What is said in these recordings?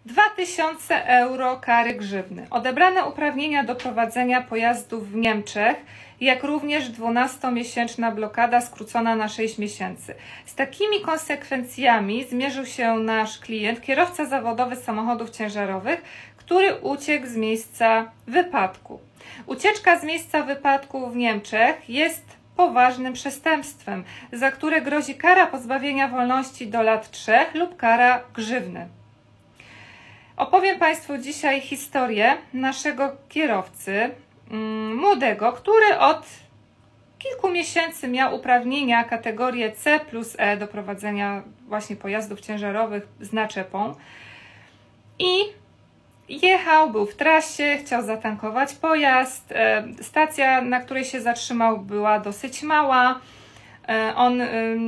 2000 euro kary grzywny, odebrane uprawnienia do prowadzenia pojazdów w Niemczech, jak również 12-miesięczna blokada skrócona na 6 miesięcy. Z takimi konsekwencjami zmierzył się nasz klient, kierowca zawodowy samochodów ciężarowych, który uciekł z miejsca wypadku. Ucieczka z miejsca wypadku w Niemczech jest poważnym przestępstwem, za które grozi kara pozbawienia wolności do lat 3 lub kara grzywny. Opowiem Państwu dzisiaj historię naszego kierowcy młodego, który od kilku miesięcy miał uprawnienia kategorię C+E do prowadzenia właśnie pojazdów ciężarowych z naczepą i jechał, był w trasie, chciał zatankować pojazd. Stacja, na której się zatrzymał, była dosyć mała. On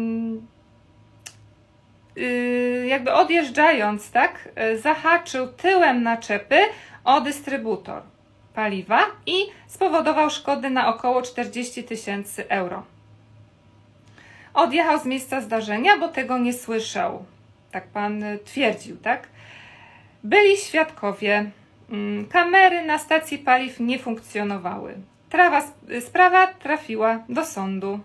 jakby odjeżdżając, tak, zahaczył tyłem naczepy o dystrybutor paliwa i spowodował szkody na około 40 000 euro. Odjechał z miejsca zdarzenia, bo tego nie słyszał. Tak pan twierdził, tak? Byli świadkowie. Kamery na stacji paliw nie funkcjonowały. Sprawa trafiła do sądu.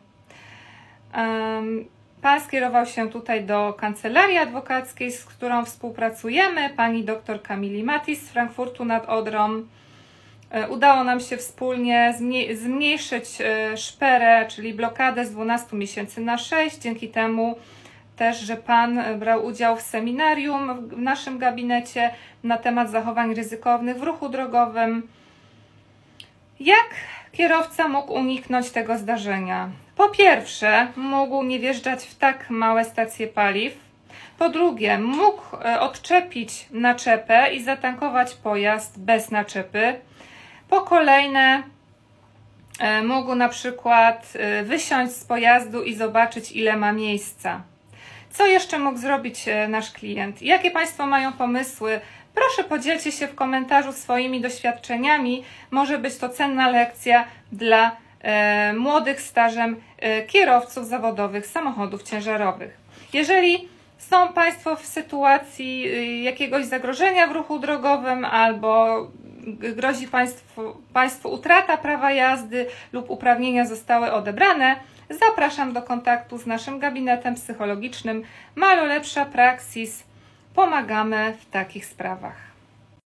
Pan skierował się tutaj do kancelarii adwokackiej, z którą współpracujemy, pani dr Kamili Matis z Frankfurtu nad Odrą. Udało nam się wspólnie zmniejszyć szperę, czyli blokadę z 12 miesięcy na 6. Dzięki temu też, że pan brał udział w seminarium w naszym gabinecie na temat zachowań ryzykownych w ruchu drogowym. Jak kierowca mógł uniknąć tego zdarzenia? Po pierwsze, mógł nie wjeżdżać w tak małe stacje paliw. Po drugie, mógł odczepić naczepę i zatankować pojazd bez naczepy. Po kolejne, mógł na przykład wysiąść z pojazdu i zobaczyć, ile ma miejsca. Co jeszcze mógł zrobić nasz klient? Jakie Państwo mają pomysły? Proszę podzielcie się w komentarzu swoimi doświadczeniami. Może być to cenna lekcja dla młodych stażem kierowców zawodowych samochodów ciężarowych. Jeżeli są Państwo w sytuacji jakiegoś zagrożenia w ruchu drogowym albo grozi Państwu utrata prawa jazdy lub uprawnienia zostały odebrane, zapraszam do kontaktu z naszym gabinetem psychologicznym Malo Lepsza Praxis. Pomagamy w takich sprawach.